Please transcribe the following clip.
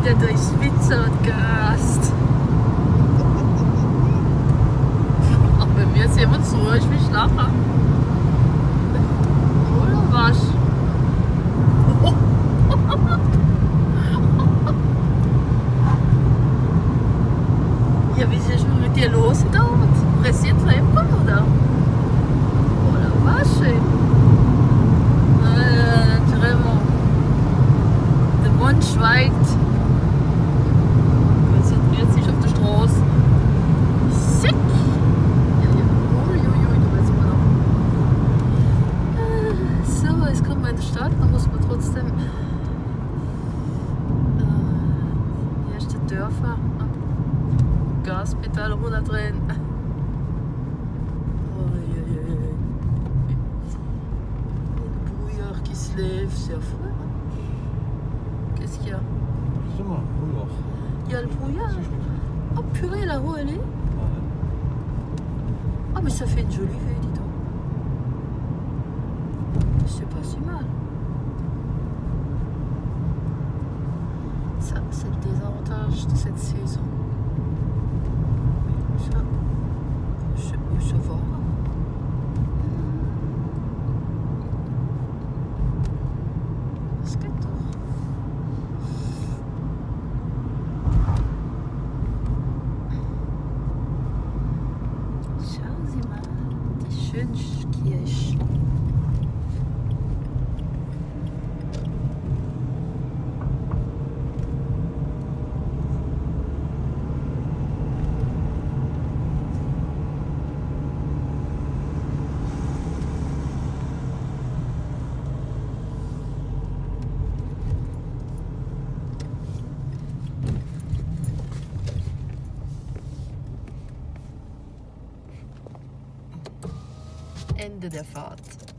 wieder durch Switzerland gerast. Ach, bei mir ist jemand so, ich will lachen. Oder was? Ja, wie ist es schon mit dir los da? Pressiert Fremden, oder? Oder was? Tremor. Der Mund schweigt. Konzentriert sich auf die Straße. Sick! Ja, ja. Uiuiui, da weiß man noch. So, jetzt kommt man in die Stadt, dann muss man trotzdem die ersten Dörfer Gaspedal runterdrehen. Qui se lève, c'est affreux. Qu'est-ce qu'il y a? Justement, brouillard. Il y a le brouillard. Oh purée, là-haut elle est. Ah mais ça fait une jolie vue, dis donc. C'est pas si mal. Ça, c'est le désavantage de cette saison. Ça va. Was geht doch? Schauen Sie mal, die Schönskirche. Ende der Fahrt.